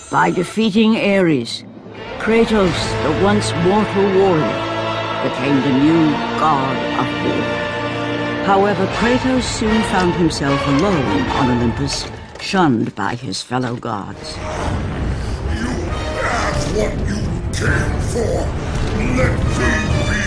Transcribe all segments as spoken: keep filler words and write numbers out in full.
By defeating Ares, Kratos, the once mortal warrior, became the new god of war. However, Kratos soon found himself alone on Olympus, shunned by his fellow gods. You have what you came for! Let me be!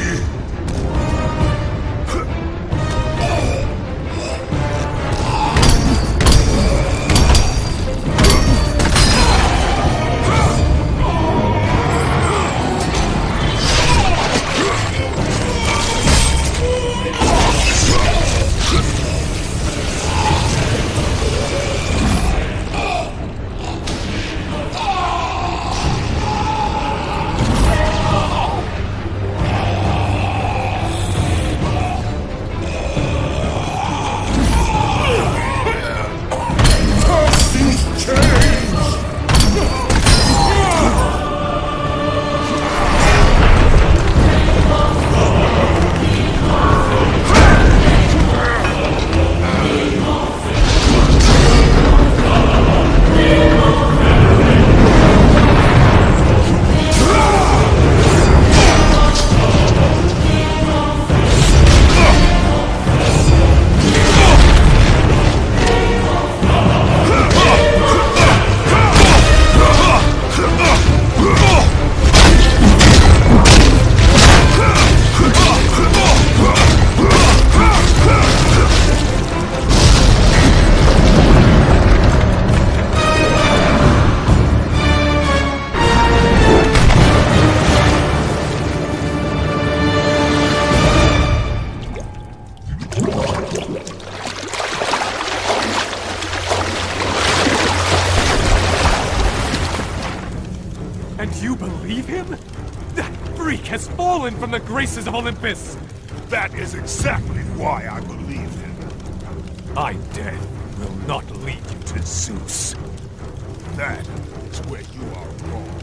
From the graces of Olympus! That is exactly why I believe him. My death will not lead you to Zeus. That is where you are wrong.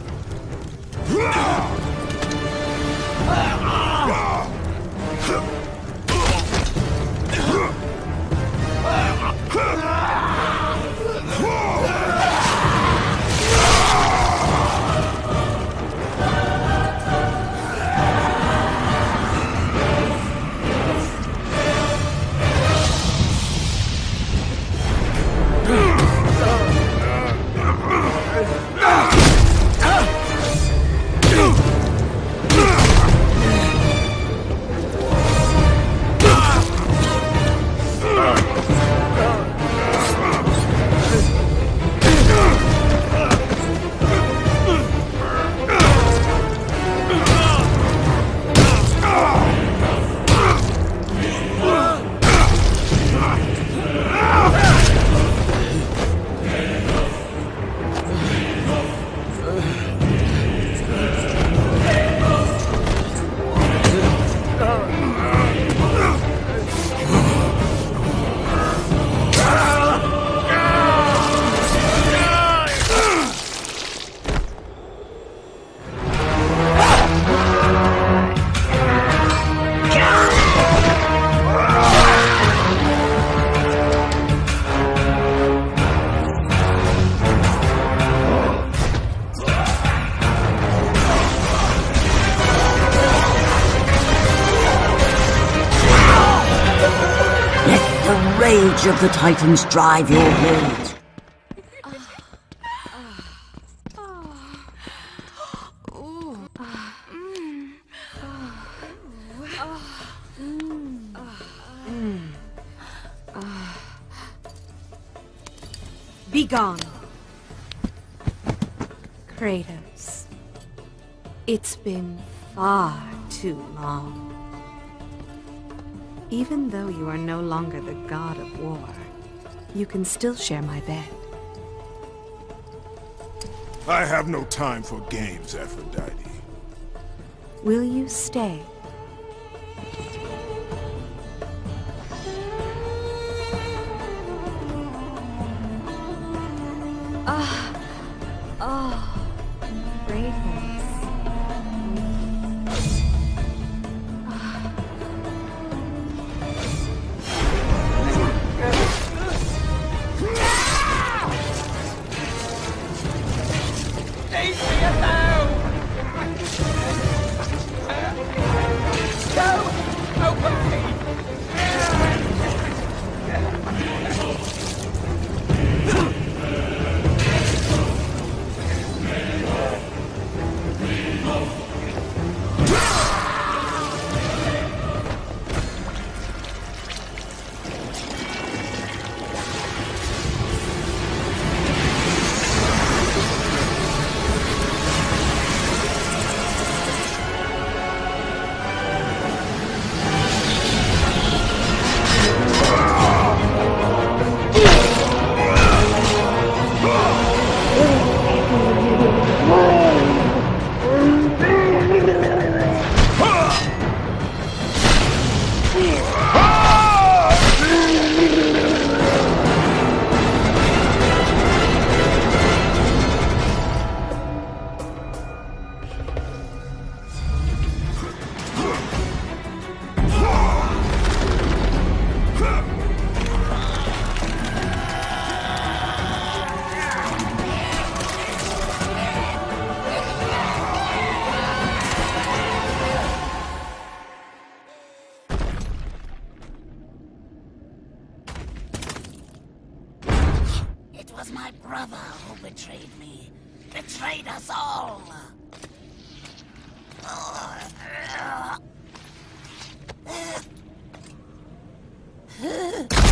Rage of the Titans drive your blades. Be gone. Kratos. It's been far too long. Even though you are no longer the god of war, you can still share my bed. I have no time for games, Aphrodite. Will you stay? Ah, oh, Kratos. Leave me alone! Go away! It was my brother who betrayed me. Betrayed us all. Uh, uh, uh.